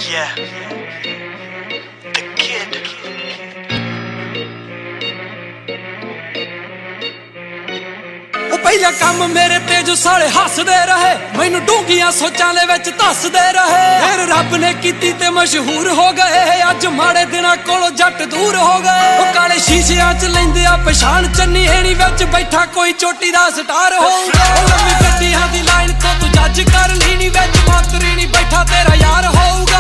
Yeah. The Kid. ਪਹਿਲਾ ਕੰਮ ਮੇਰੇ ਤੇ ਜੋ ਸਾਲੇ ਹੱਸਦੇ ਰਹੇ, ਮੈਨੂੰ ਡੂੰਘੀਆਂ ਸੋਚਾਂ ਦੇ ਵਿੱਚ ਧੱਸਦੇ ਰਹੇ। ਫਿਰ ਰੱਬ ਨੇ ਕੀਤੀ ਤੇ ਮਸ਼ਹੂਰ ਹੋ ਗਏ, ਅੱਜ ਮਾੜੇ ਦਿਨਾਂ ਕੋਲੋਂ ਜੱਟ ਦੂਰ ਹੋ ਗਏ। ਉਹ ਕਾਲੇ ਸ਼ੀਸ਼ਿਆਂ 'ਚ ਲੈਂਦੇ ਆ ਪਛਾਣ, ਚੰਨੀ ਹੈਣੀ ਵਿੱਚ ਬੈਠਾ ਕੋਈ ਚੋਟੀ ਦਾ ਸਟਾਰ ਹੋਊਗਾ। ਉਹ ਲੰਮੀ ਗੱਡੀਆਂ ਦੀ ਲਾਈਨ ਤੋਂ ਤੂੰ ਜੱਜ ਕਰ ਲੀਣੀ, ਵਿੱਚ ਮੰਤਰੀ ਨਹੀਂ ਬੈਠਾ ਤੇਰਾ ਯਾਰ ਹੋਊਗਾ।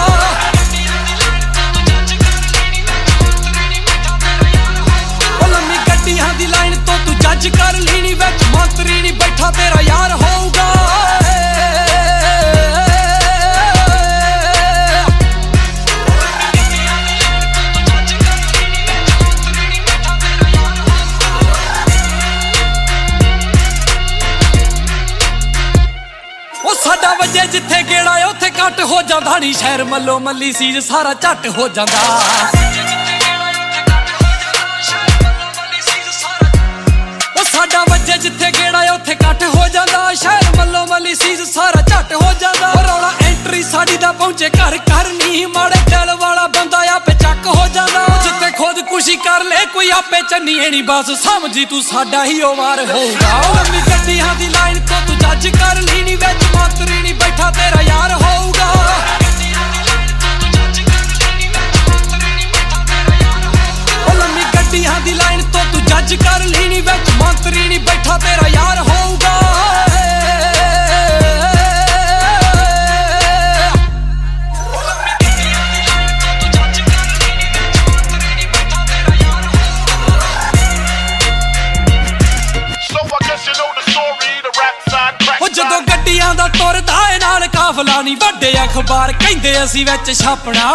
ਉਹ ਲੰਮੀ ਗੱਡੀਆਂ ਦੀ ਲਾਈਨ ਤੋਂ ਤੂੰ ਜੱਜ ਕਰ ਲੀਣੀ, ਵਿੱਚ ਮੰਤਰੀ ਨਹੀਂ ਬੈਠਾ ਤੇਰਾ ਯਾਰ ਹੋਊਗਾ। ਉਹ ਸਾਡਾ ਵਜੇ ਜਿੱਥੇ ਗੇੜਾ ਉੱਥੇ ਕੱਟ ਹੋ ਜਾਂਦਾ ਨੀ, ਸ਼ਹਿਰ ਮੱਲੋ ਮੱਲੀ ਸੀਜ ਸਾਰਾ ਝੱਟ ਹੋ ਜਾਂਦਾ। ਸਾਡਾ ਵੱਜੇ ਜਿੱਥੇ ਗੇੜਾ ਉੱਥੇ ਕੱਟ ਹੋ ਜਾਂਦਾ, ਸ਼ਹਿਰ ਮੱਲੋ ਮੱਲੀ ਸੀਜ ਸਾਰਾ ਝੱਟ ਹੋ ਜਾਂਦਾ। ਰੌਲਾ ਐਂਟਰੀ ਸਾਡੀ ਦਾ ਪਹੁੰਚੇ ਘਰ ਘਰ ਨਹੀਂ, ਮਾੜੇ ਦਿਲ ਵਾਲਾ ਬੰਦਾ ਆਪੇ ਚੱਕ ਹੋ ਜਾਂਦਾ। ਜਿੱਥੇ ਖੁਦਕੁਸ਼ੀ ਕਰ ਲੈ ਕੋਈ ਆਪੇ ਚੰਨੀ ਨੀ, ਬਸ ਸਮਝੀ ਤੂੰ ਸਾਡਾ ਹੀ ਉਹ ਵਾਰ ਹੋਊਗਾ। ਲੰਮੀ ਗੱਡੀਆਂ ਦੀ ਲਾਈਨ ਤੋਂ ਤੂੰ ਜੱਜ ਕਰ ਲੀਣੀ, ਵਿੱਚ ਮੰਤਰੀ ਨਹੀਂ ਬੈਠਾ ਤੇਰਾ ਯਾਰ ਹੋਊਗਾ। ਲੰਮੀ ਗੱਡੀਆਂ ਦੀ ਲਾਈਨ ਤੋਂ ਤੂੰ ਜੱਜ ਕਰ ਲੀਣੀ, ਵਿੱਚ ਮੰਤਰੀ ਨਹੀਂ ਬੈਠਾ ਤੇਰਾ ਯਾਰ ਹੋਊਗਾ। ਉਹ ਜਦੋਂ ਗੱਡੀਆਂ ਦਾ ਤੁਰਦਾ ਏ ਨਾਲ ਕਾਫਲਾ ਨੀ, ਵੱਡੇ ਅਖਬਾਰ ਕਹਿੰਦੇ ਅਸੀਂ ਵਿੱਚ ਛਾਪਣਾ।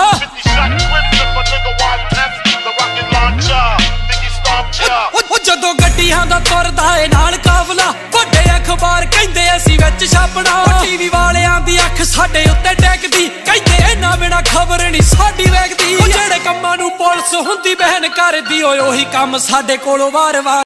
ਉਹ ਜਦੋਂ ਗੱਡੀਆਂ ਦਾ ਤੁਰਦਾ ਏ ਨਾਲ ਕਾਫਲਾ, ਵੱਡੇ ਅਖਬਾਰ ਕਹਿੰਦੇ ਅਸੀਂ ਵਿੱਚ ਛਾਪਣਾ। ਟੀਵੀ ਵਾਲਿਆਂ ਦੀ ਅੱਖ ਸਾਡੇ ਉੱਤੇ ਟੈਕਦੀ, ਕਹਿੰਦੇ ਇਹਨਾਂ ਬਿਨਾਂ ਖਬਰ ਨਹੀਂ ਸਾਡੀ ਵੇਖਦੀ। ਜਿਹੜੇ ਕੰਮਾਂ ਨੂੰ ਪੁਲਿਸ ਹੁੰਦੀ ਬਹਿਨ ਕਰਦੀ, ਓਏ ਉਹੀ ਕੰਮ ਸਾਡੇ ਕੋਲੋਂ ਵਾਰ-ਵਾਰ